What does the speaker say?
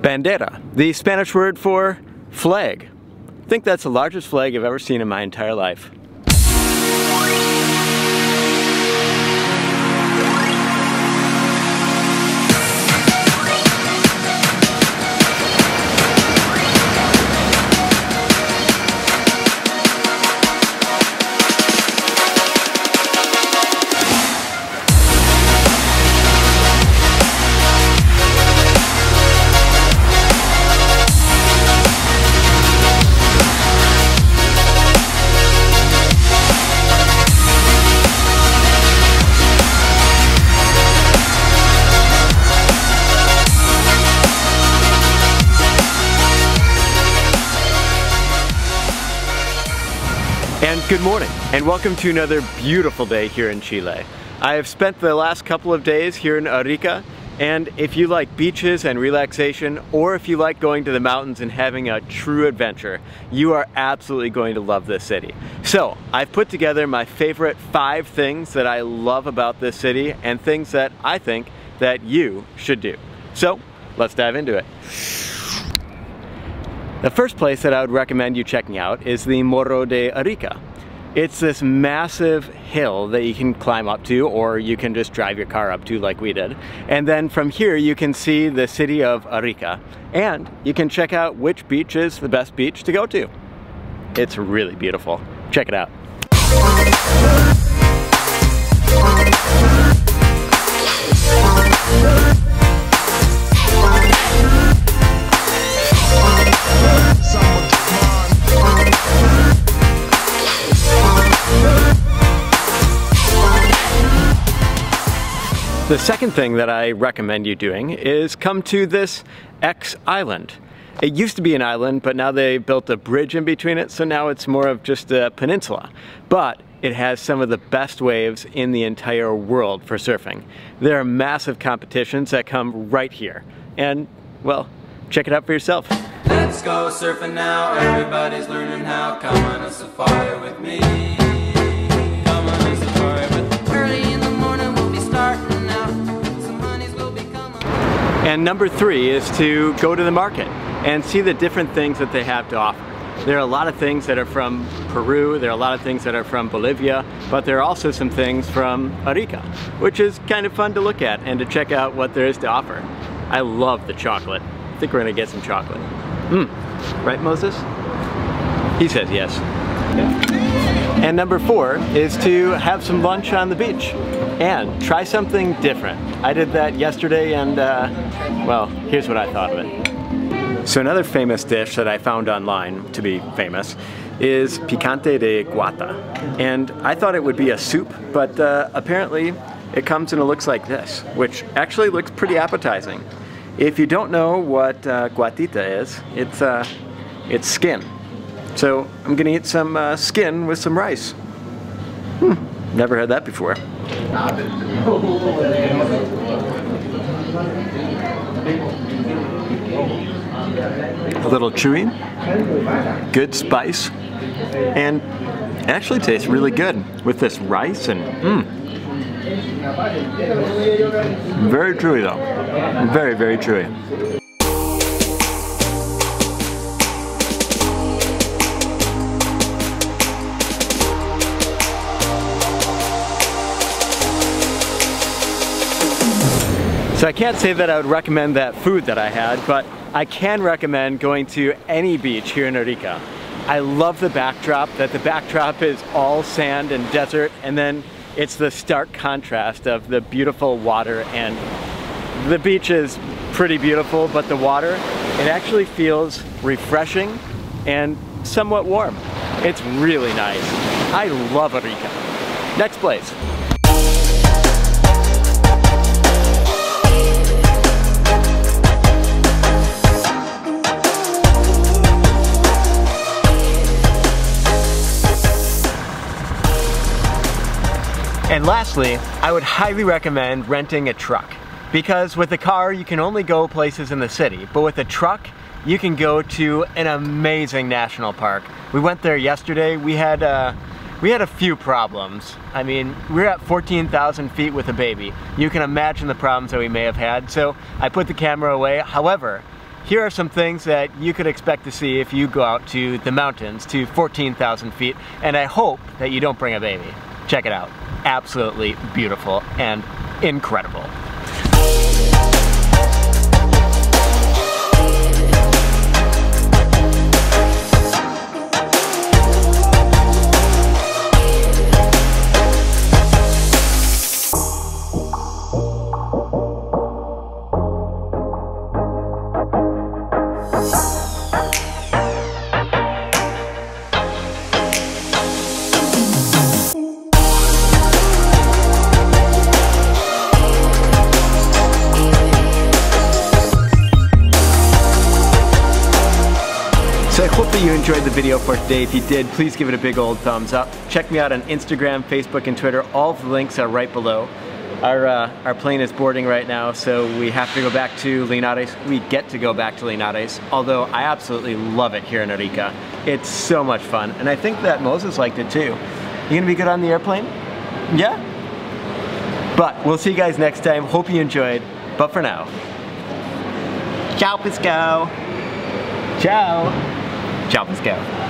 Bandera, the Spanish word for flag. I think that's the largest flag I've ever seen in my entire life. And good morning, and welcome to another beautiful day here in Chile. I have spent the last couple of days here in Arica, and if you like beaches and relaxation, or if you like going to the mountains and having a true adventure, you are absolutely going to love this city. So, I've put together my favorite 5 things that I love about this city, and things that I think that you should do. So, let's dive into it. The first place that I would recommend you checking out is the Morro de Arica. It's this massive hill that you can climb up to, or you can just drive your car up to like we did. And then from here you can see the city of Arica, and you can check out which beach is the best beach to go to. It's really beautiful. Check it out. The second thing that I recommend you doing is come to this X Island. It used to be an island, but now they built a bridge in between it, so now it's more of just a peninsula. But it has some of the best waves in the entire world for surfing. There are massive competitions that come right here. And, well, check it out for yourself. Let's go surfing now, everybody's learning how. Come on a safari with me. Come on a safari with me. Early in the morning we'll be starting. And number 3 is to go to the market and see the different things that they have to offer. There are a lot of things that are from Peru, there are a lot of things that are from Bolivia, but there are also some things from Arica, which is kind of fun to look at and to check out what there is to offer. I love the chocolate. I think we're gonna get some chocolate. Right, Moses? He says yes. And number 4 is to have some lunch on the beach and try something different. I did that yesterday, and well, here's what I thought of it. So another famous dish that I found online to be famous is picante de guata. And I thought it would be a soup, but apparently it comes and it looks like this, which actually looks pretty appetizing. If you don't know what guatita is, it's skin. So I'm gonna eat some skin with some rice. Never had that before. A little chewy, good spice, and it actually tastes really good with this rice and very chewy though. Very, very chewy. So I can't say that I would recommend that food that I had, but I can recommend going to any beach here in Arica. I love the backdrop, that the backdrop is all sand and desert, and then it's the stark contrast of the beautiful water, and the beach is pretty beautiful, but the water, it actually feels refreshing and somewhat warm. It's really nice. I love Arica. Next place. And lastly, I would highly recommend renting a truck, because with a car you can only go places in the city, but with a truck you can go to an amazing national park. We went there yesterday. We had a few problems. I mean, we're at 14,000 feet with a baby. You can imagine the problems that we may have had, so I put the camera away. However, here are some things that you could expect to see if you go out to the mountains to 14,000 feet, and I hope that you don't bring a baby. Check it out. Absolutely beautiful and incredible. So I hope that you enjoyed the video for today. If you did, please give it a big old thumbs up. Check me out on Instagram, Facebook, and Twitter. All of the links are right below. Our plane is boarding right now, so we have to go back to Linares. We get to go back to Linares, although I absolutely love it here in Arica. It's so much fun, and I think that Moses liked it too. You gonna be good on the airplane? Yeah? But we'll see you guys next time. Hope you enjoyed, but for now, ciao Pisco! Ciao! Ciao Pisco!